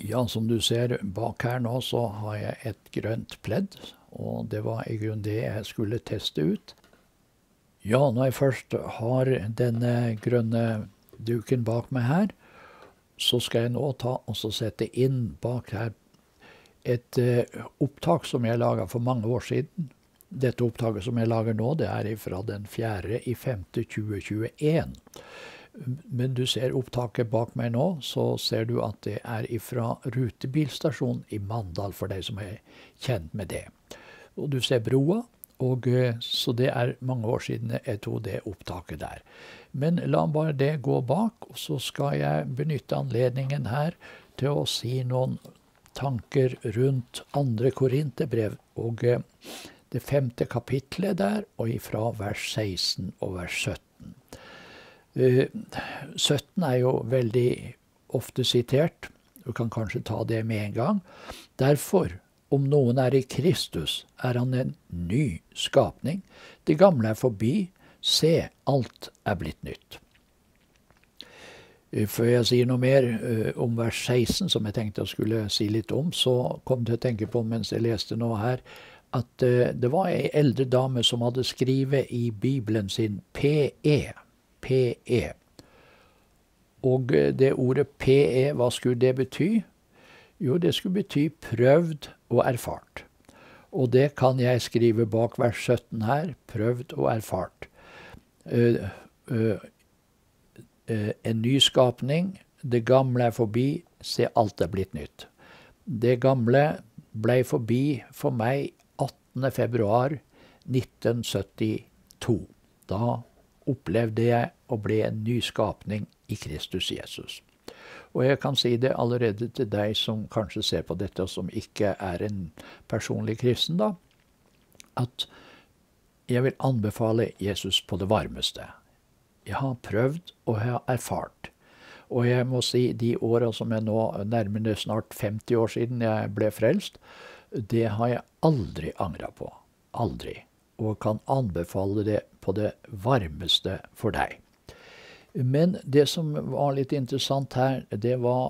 Ja, som du ser bak her nå, så har jeg et grønt pledd, og det var i grunnen det jeg skulle teste ut. Ja, når jeg først har denne grønne duken bak meg her, så skal jeg nå ta og så sette inn bak her et opptak som jeg laget for mange år siden. Dette opptaket som jeg lager nå, det er fra den 4.5.2021. Men du ser opptaket bak meg nå, så ser du at det er fra rutebilstasjonen i Mandal, for deg som er kjent med det. Og du ser broa, og så det er mange år siden jeg tog det opptaket der. Men la bare det gå bak, og så skal jeg benytte anledningen her til å si noen tanker rundt 2. Korinterbrev, og det 5. kapitlet der, og ifra vers 16 og vers 17. 17 er jo veldig ofte sitert. Du kan kanskje ta det med en gang. Derfor, om noen er i Kristus, er han en ny skapning. Det gamle er forbi. Se, alt er blitt nytt. Før jeg sier noe mer om vers 16, som jeg tenkte jeg skulle si litt om, så kom jeg til å tenke på, mens jeg leste nå her, at det var en eldre dame som hadde skrevet i Bibelen sin PE. PE. Og det ordet PE, hva skulle det bety? Jo, det skulle bety prøvd og erfart. Og det kan jeg skrive bak vers 17 her, prøvd og erfart. En ny skapning, det gamle er forbi, se alt er blitt nytt. Det gamle ble forbi for meg 18. februar 1972. Da opplevde jeg å bli en ny skapning i Kristus Jesus. Og jeg kan si det allerede til deg som kanskje ser på dette, og som ikke er en personlig kristen da, at jeg vil anbefale Jesus på det varmeste. Jeg har prøvd og jeg har erfart. Og jeg må si, de årene som jeg nå nærmer det snart 50 år siden jeg ble frelst, det har jeg aldri angret på. Aldri. Og kan anbefale det på det varmeste for deg. Men det som var litt interessant her, det var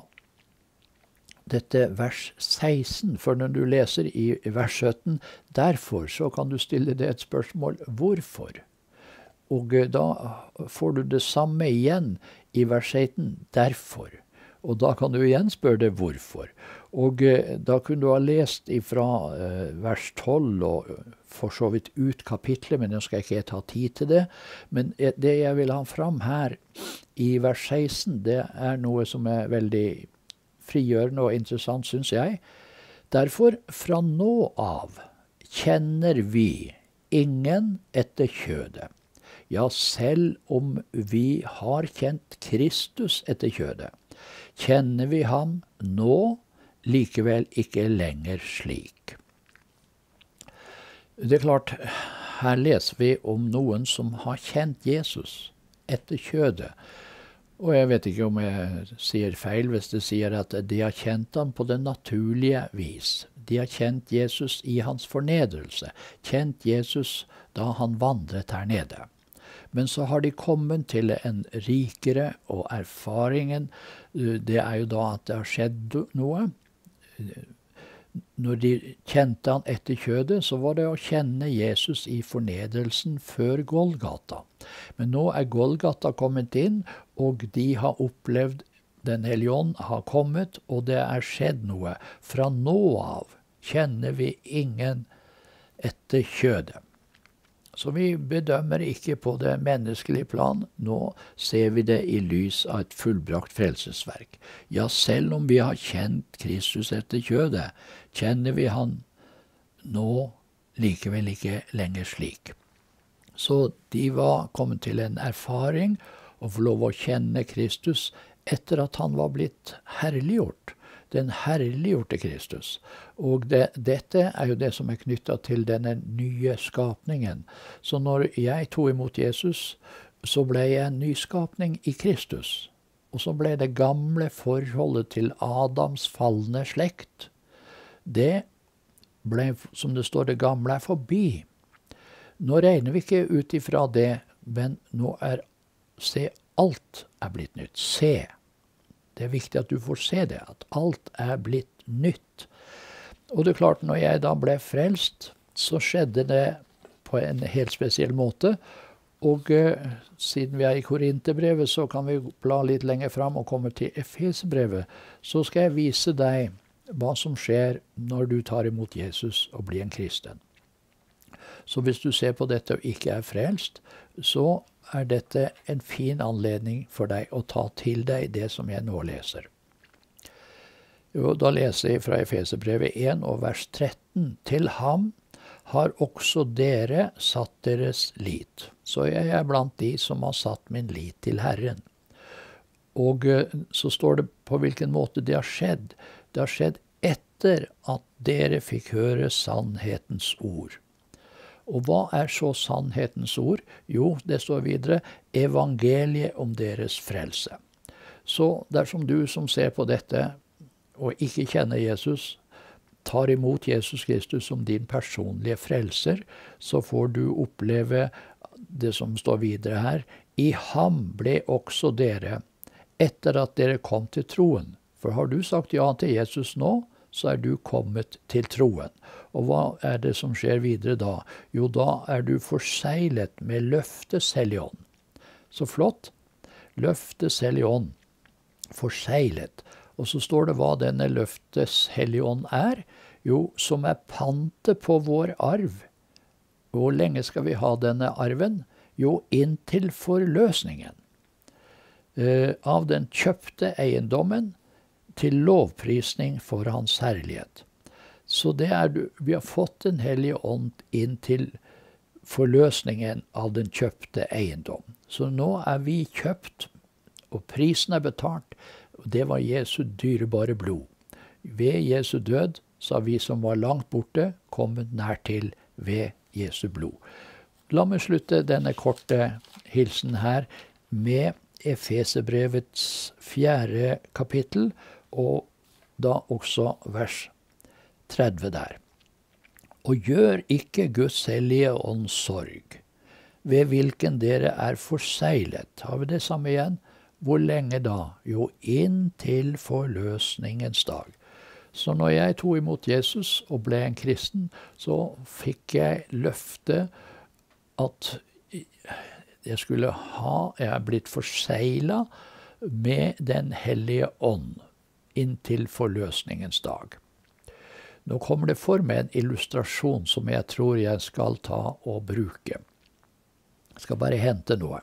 dette vers 16. For når du leser i vers 17, derfor så kan du stille det et spørsmål, hvorfor? Og da får du det samme igjen i vers 16, derfor. Og da kan du igjen spørre deg hvorfor. Og da kunne du ha lest ifra vers 12 og for så vidt ut kapitlet, men nå skal jeg ikke ta tid til det. Men det jeg vil ha fram her i vers 16, det er noe som er veldig frigjørende og interessant, synes jeg. Derfor, fra nå av, kjenner vi ingen etter kjødet. Ja, selv om vi har kjent Kristus etter kjødet, kjenner vi ham nå likevel ikke lenger slik. Det er klart, her leser vi om noen som har kjent Jesus etter kjødet. Og jeg vet ikke om jeg sier feil hvis det sier at de har kjent ham på det naturlige vis. De har kjent Jesus i hans fornedrelse, kjent Jesus da han vandret her nede. Men så har de kommet til en rikere, og erfaringen, det er jo da at det har skjedd noe. Når de kjente han etter kjødet, så var det å kjenne Jesus i fornedrelsen før Golgata. Men nå er Golgata kommet inn, og de har opplevd Den Hellige Ånd har kommet, og det er skjedd noe. Fra nå av kjenner vi ingen etter kjødet. Så vi bedømmer ikke på det menneskelige plan. Nå ser vi det i lys av et fullbrakt frelsesverk. Ja, selv om vi har kjent Kristus etter kjødet, kjenner vi han nå likevel ikke lenger slik. Så de var kommet til en erfaring å få lov å kjenne Kristus etter at han var blitt herliggjort. Den herliggjorte Kristus. Og dette er jo det som er knyttet til denne nye skapningen. Så når jeg tog imot Jesus, så ble jeg en ny skapning i Kristus. Og så ble det gamle forholdet til Adams fallende slekt. Det ble, som det står, det gamle er forbi. Nå regner vi ikke ut ifra det, men nå se, alt er blitt nytt. Se. Det er viktig at du får se det, at alt er blitt nytt. Og det er klart, når jeg da ble frelst, så skjedde det på en helt spesiell måte. Og siden vi er i Korinterbrevet, så kan vi bla litt lenger fram og komme til Efesebrevet. Så skal jeg vise deg hva som skjer når du tar imot Jesus og blir en kristen. Så hvis du ser på dette og ikke er frelst, så er dette en fin anledning for deg å ta til deg det som jeg nå leser. Jo, da leser jeg fra Efesebrevet 1 og vers 13. Til ham har også dere satt deres lit. Så jeg er blant de som har satt min lit til Herren. Og så står det på hvilken måte det har skjedd. Det har skjedd etter at dere fikk høre sannhetens ord. Og hva er så sannhetens ord? Jo, det står videre, evangeliet om deres frelse. Så dersom du som ser på dette og ikke kjenner Jesus, tar imot Jesus Kristus som din personlige frelser, så får du oppleve det som står videre her. I ham ble også dere, etter at dere kom til troen. For har du sagt ja til Jesus nå, så er du kommet til troen. Og hva er det som skjer videre da? Jo, da er du forseglet med løftes hellige ånd. Så flott. Løftes hellige ånd. Forseglet. Og så står det hva denne løftes hellige ånd er. Jo, som er pante på vår arv. Hvor lenge skal vi ha denne arven? Jo, inntil forløsningen. Av den kjøpte eiendommen til lovprisning for hans herlighet. Så det er vi har fått den hellige ånd inn til forløsningen av den kjøpte eiendom. Så nå er vi kjøpt, og prisen er betalt, og det var Jesu dyrebare blod. Ved Jesu død så har vi som var langt borte kommet nær til ved Jesu blod. La meg slutte denne korte hilsen her med Efeserbrevets 4. kapittel, og da også vers 30 der. Og gjør ikke Guds hellige ånds sorg, ved hvilken dere er forseglet. Har vi det samme igjen? Hvor lenge da? Jo, inntil forløsningens dag. Så når jeg tog imot Jesus og ble en kristen, så fikk jeg løfte at jeg er blitt forseglet med den hellige ånd inntil forløsningens dag. Nå kommer det for meg en illustrasjon som jeg tror jeg skal ta og bruke. Jeg skal bare hente noe.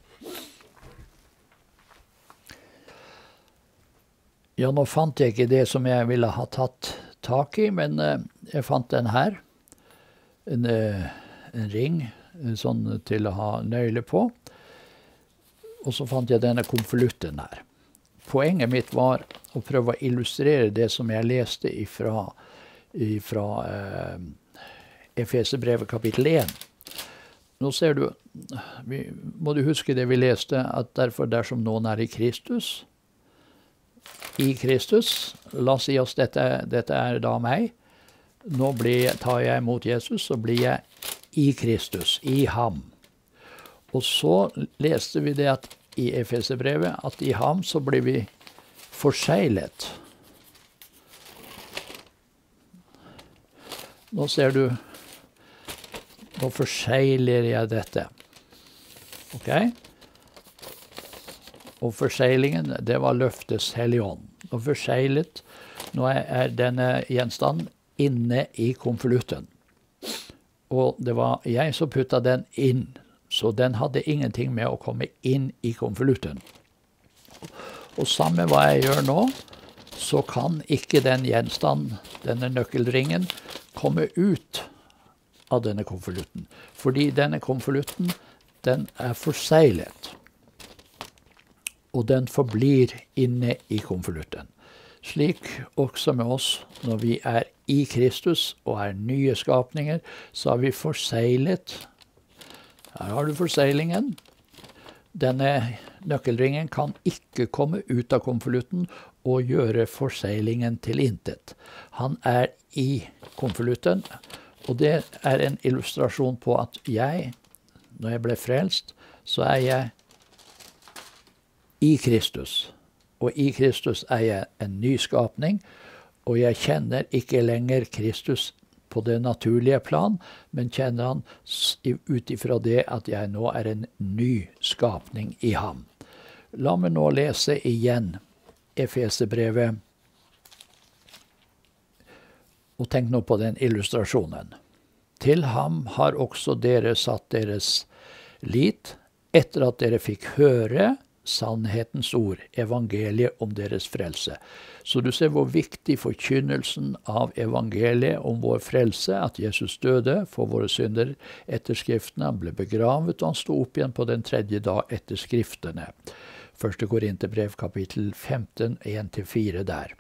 Ja, nå fant jeg ikke det som jeg ville ha tatt tak i, men jeg fant den her. En ring, sånn til å ha nøyle på. Og så fant jeg denne konvolutten her. Poenget mitt var å prøve å illustrere det som jeg leste ifra Efeserbrevet kapittel 1. Nå ser du, må du huske det vi leste, at derfor dersom noen er i Kristus, la oss si oss dette er da meg, nå tar jeg imot Jesus, så blir jeg i Kristus, i ham. Og så leste vi det at i Efeserbrevet, at i ham så blir vi forseglet. Nå ser du, nå forsegler jeg dette. Ok? Og forseglingen, det var løftes hellige ånd. Og forseglet, nå er denne gjenstanden inne i konvolutten. Og det var jeg som puttet den inn, så den hadde ingenting med å komme inn i konvolutten. Og samme hva jeg gjør nå, så kan ikke den gjenstanden, denne nøkkelringen, komme ut av denne konvolutten. Fordi denne konvolutten, den er forseglet. Og den forblir inne i konvolutten. Slik også med oss, når vi er i Kristus og er nye skapninger, så har vi forseglet. Her har du forseglingen. Denne nøkkelringen kan ikke komme ut av konvolutten og gjøre forseglingen til intet. Han er i konvolutten, og det er en illustrasjon på at når jeg ble frelst, så er jeg i Kristus. Og i Kristus er jeg en ny skapning, og jeg kjenner ikke lenger Kristus på det naturlige plan, men kjenner han ut ifra det at jeg nå er en ny skapning i ham. La meg nå lese igjen Efeserbrevet, og tenk nå på den illustrasjonen. Til ham har også dere satt deres lit, etter at dere fikk høre sannhetens ord, evangeliet om deres frelse. Så du ser hvor viktig forkynnelsen av evangeliet om vår frelse, at Jesus døde for våre synder etter skriftene, han ble begravet, og han sto opp igjen på den tredje dag etter skriftene. 1. Korinterbrev kapittel 15, 1-4 der.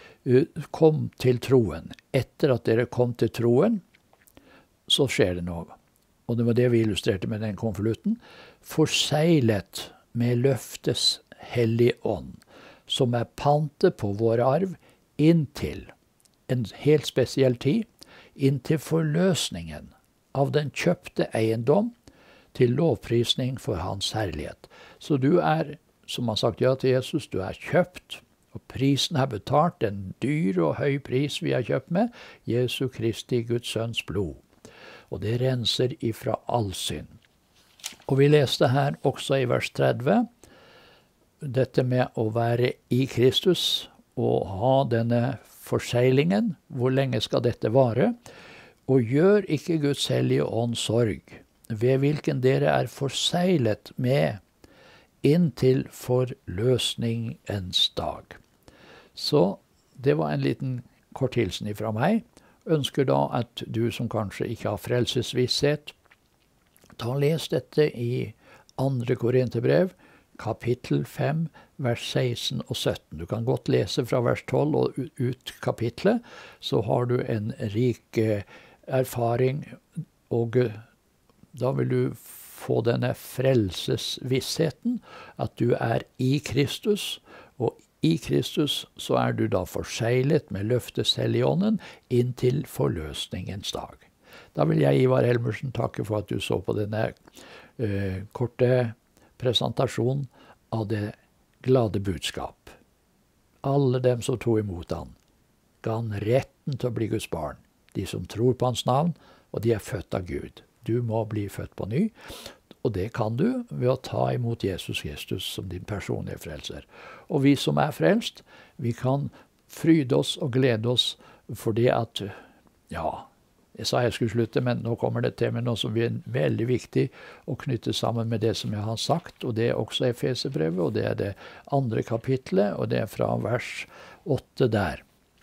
Kom til troen. Etter at dere kom til troen, så skjer det noe. Og det var det vi illustrerte med den konvolutten. Forseglet med løftes hellige ånd, som er pante på vår arv inntil en helt spesiell tid, inntil forløsningen av den kjøpte eiendom til lovprisning for hans herlighet. Så du er, som har sagt ja til Jesus, du er kjøpt, og prisen er betalt, en dyr og høy pris vi har kjøpt med, Jesu Kristi, Guds sønns blod. Og det renser ifra all synd. Og vi leste her også i vers 30, dette med å være i Kristus og ha denne forseglingen. Hvor lenge skal dette vare? Og gjør ikke Guds hellige ånd sorg, ved hvilken dere er forseglet med inntil forløsningens dag. Så det var en liten kort hilsen ifra meg. Ønsker da at du som kanskje ikke har frelsesvisshet, ta og les dette i 2. Korinterbrev, kapittel 5, vers 16 og 17. Du kan godt lese fra vers 12 og ut kapitlet, så har du en rik erfaring, og da vil du få denne frelsesvissheten, at du er i Kristus, og i Kristus så er du da forseglet med løftes helligånden inntil forløsningens dag. Da vil jeg, Ivar Helmersen, takke for at du så på denne korte presentasjonen av det glade budskap. Alle dem som tog imot han, ga han retten til å bli Guds barn. De som tror på hans navn, og de er født av Gud. Du må bli født på ny, og det kan du ved å ta imot Jesus Kristus som din personlige frelser. Og vi som er frelst, vi kan fryde oss og glede oss for det at, ja, jeg sa jeg skulle slutte, men nå kommer det til med noe som er veldig viktig å knytte sammen med det som jeg har sagt, og det er også Efeserbrevet, og det er det 2. kapitlet, og det er fra vers 8 der.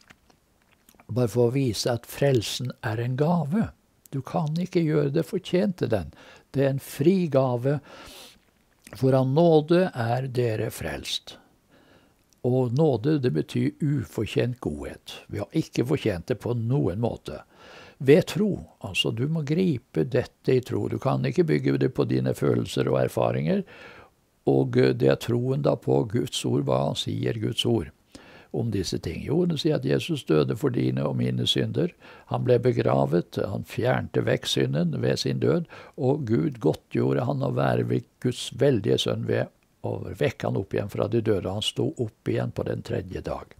Bare for å vise at frelsen er en gave. Du kan ikke gjøre det fortjent til den. Det er en fri gave, for av nåde er dere frelst. Og nåde, det betyr ufortjent godhet. Vi har ikke fortjent det på noen måte. Ved tro, altså du må gripe dette i tro. Du kan ikke bygge det på dine følelser og erfaringer, og det er troen da på Guds ord, hva han sier Guds ord om disse ting. Jo, det sier at Jesus døde for dine og mine synder. Han ble begravet, han fjernte vekk synden ved sin død, og Gud godtgjorde han å være ved Guds veldige sønn ved å vekke han opp igjen fra de døde. Han sto opp igjen på den tredje dag.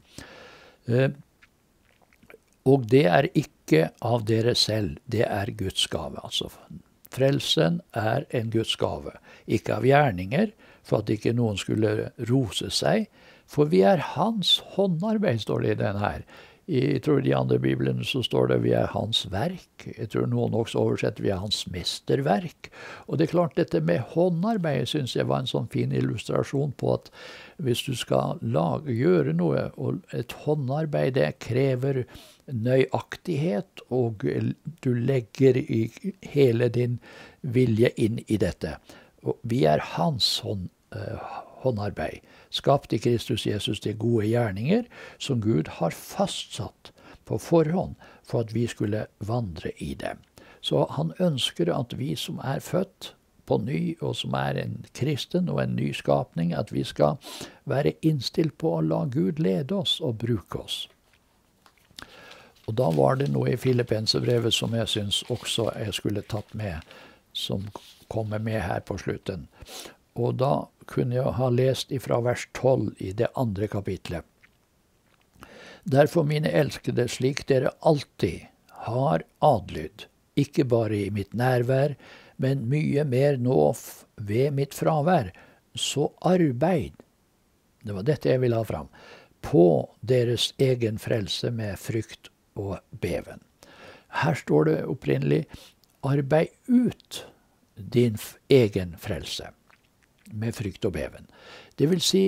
Og det er ikke av dere selv, det er Guds gave. Altså, frelsen er en Guds gave, ikke av gjerninger, for at ikke noen skulle rose seg, for vi er hans håndarbeid, står det i den her. Jeg tror i de andre biblene så står det vi er hans verk. Jeg tror noen også oversetter vi er hans mesterverk. Og det er klart dette med håndarbeid synes jeg var en sånn fin illustrasjon på at hvis du skal gjøre noe, og et håndarbeid det krever nøyaktighet, og du legger hele din vilje inn i dette. Og vi er hans håndarbeid, skapt i Kristus Jesus til gode gjerninger, som Gud har fastsatt på forhånd for at vi skulle vandre i dem. Så han ønsker at vi som er født på ny, og som er en kristen og en ny skapning, at vi skal være innstilt på å la Gud lede oss og bruke oss. Og da var det noe i Filippenserbrevet som jeg synes også jeg skulle tatt med, som kommer med her på slutten. Og da kunne jeg ha lest ifra vers 12 i det andre kapitlet. Derfor, mine elskede, slik dere alltid har adlyd, ikke bare i mitt nærvær, men mye mer nå ved mitt fravær, så arbeid, det var dette jeg ville ha fram, på deres egen frelse med frykt og beven. Her står det opprinnelig, arbeid ut din egen frelse med frykt og beven. Det vil si,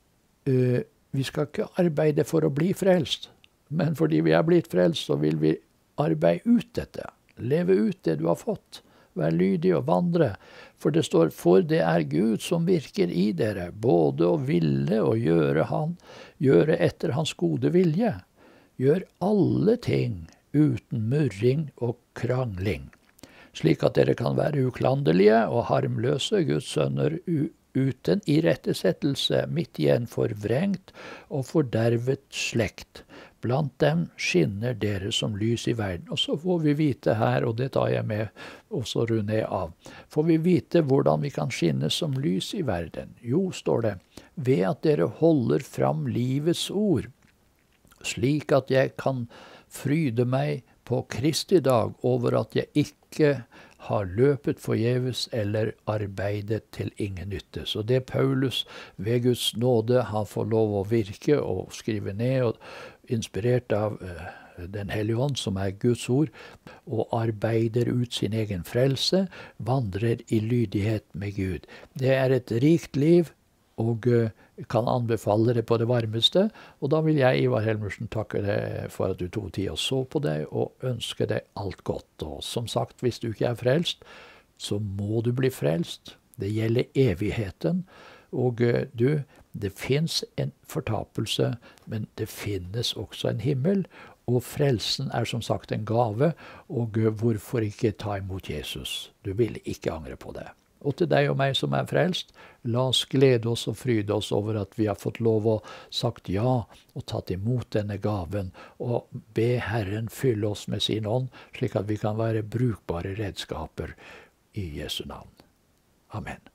vi skal ikke arbeide for å bli frelst, men fordi vi er blitt frelst, så vil vi arbeide ut dette. Leve ut det du har fått. Vær lydig og vandre. For det står, for det er Gud som virker i dere, både å ville og gjøre etter hans gode vilje. Gjør alle ting uten murring og krangling, slik at dere kan være uklanderlige og harmløse Guds sønner uten irettesettelse, midt i en forvrengt og fordervet slekt. Blant dem skinner dere som lys i verden. Og så får vi vite her, og det tar jeg med også runde av, får vi vite hvordan vi kan skinne som lys i verden. Jo, står det, ved at dere holder fram livets ord, slik at jeg kan fryde meg på Kristi dag over at jeg ikke har løpet forgjeves eller arbeidet til ingen nytte. Så det Paulus ved Guds nåde har fått lov å virke og skrive ned, og inspirert av Den Hellige Ånd, som er Guds ord, og arbeider ut sin egen frelse, vandrer i lydighet med Gud. Det er et rikt liv, og kan anbefale det på det varmeste. Og da vil jeg, Ivar Helmersen, takke deg for at du tok tid og så på deg, og ønske deg alt godt. Og som sagt, hvis du ikke er frelst, så må du bli frelst. Det gjelder evigheten. Og det finnes en fortapelse, men det finnes også en himmel. Og frelsen er som sagt en gave, og hvorfor ikke ta imot Jesus? Du vil ikke angre på det. Og til deg og meg som er frelst, la oss glede oss og fryde oss over at vi har fått lov å sagt ja og tatt imot denne gaven, og be Herren fylle oss med sin ånd, slik at vi kan være brukbare redskaper i Jesu navn. Amen.